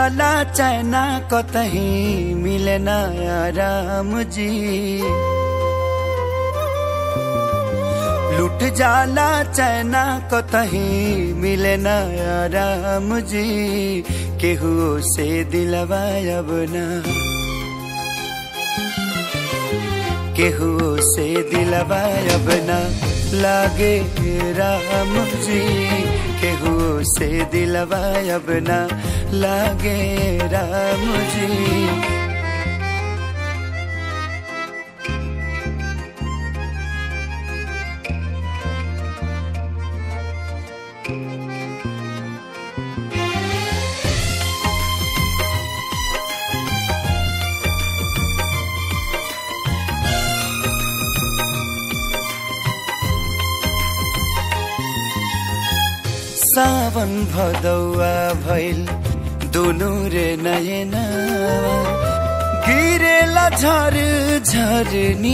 जाला चैना कतही मिले ना राम जी, लुट जाला चैना कतही मिले ना राम जी, केहू से दिलवा अब ना, केहू से दिलवा अब ना लागे राम जी, केहू से दिलवा अब ना लागे राम जी। सावन भदौआ भइल दुनु रे नयना, गिरेला झर झरनी,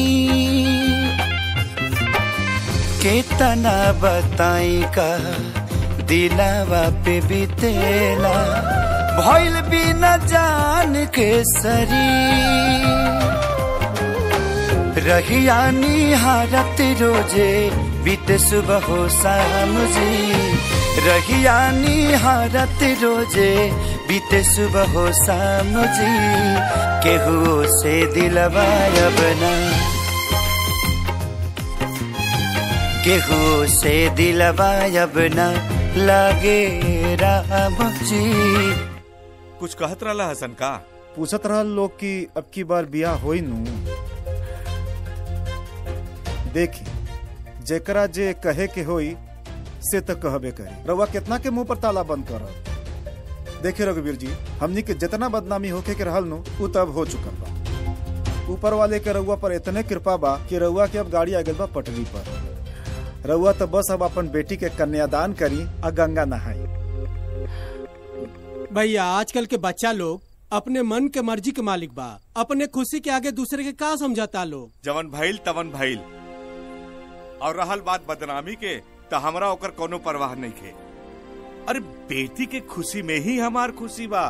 केतना बताई का दिलावा पे बितेला, भइल बिना जान के सरी, रहिया निहारत रोजे बीते सुबह हो शाम जी, रहिया निहारत रोजे बीते सुबह हो शाम जी, केहू से दिलवा अब ना, केहू से दिलवा अब ना लागे राम जी। कुछ कहत रहला हसन का? पूछत रहल लोग की अब की बार बियाह होई नू। देखी जेकरा जे कहे के होई से तो कहबे करी, रउआ कितना के मुंह पर ताला बंद कर। देखे रघुवीर जी, हमनी के जितना बदनामी होके के रहल नु उ तब हो चुका बा। ऊपर वाले के रउआ पर इतने कृपा बा कि रउआ के अब गाड़ी आ गइल बा पटरी पर। रउआ तो बस अब अपन बेटी के कन्यादान करी आ गंगा नहाई। भैया आजकल के बच्चा लोग अपने मन के मर्जी के मालिक बा, अपने खुशी के आगे दूसरे के का समझाता लोग। जवन भइल तवन भइल, और रहल बात बदनामी के तो हमरा ओकर कोनो परवाह नहीं खे। अरे बेटी के खुशी में ही हमार खुशी बा।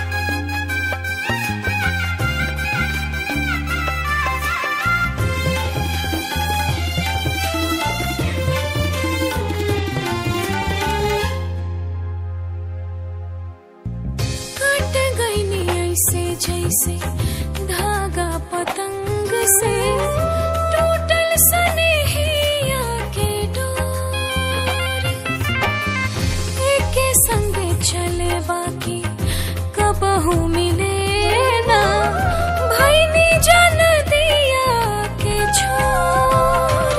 कट गई नी ऐसे जैसे धागा पतंग से, टूटल सनेहिया के डोर, एके संगे चले बाकी कबहू मिले ना, भईनी जान दिया के छोर,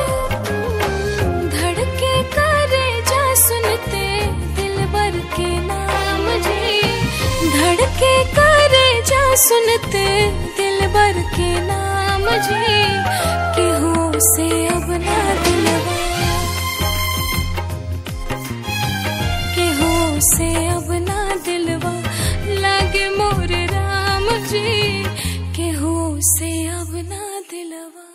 धड़के करे जा सुनते दिलबर के नाम जी, धड़के करे जा सुनते दिलबर के नाम जी, केहू से अब ना दिलवा, केहू से अब ना दिलवा लागे मोर राम जी, केहू से अब ना दिलवा।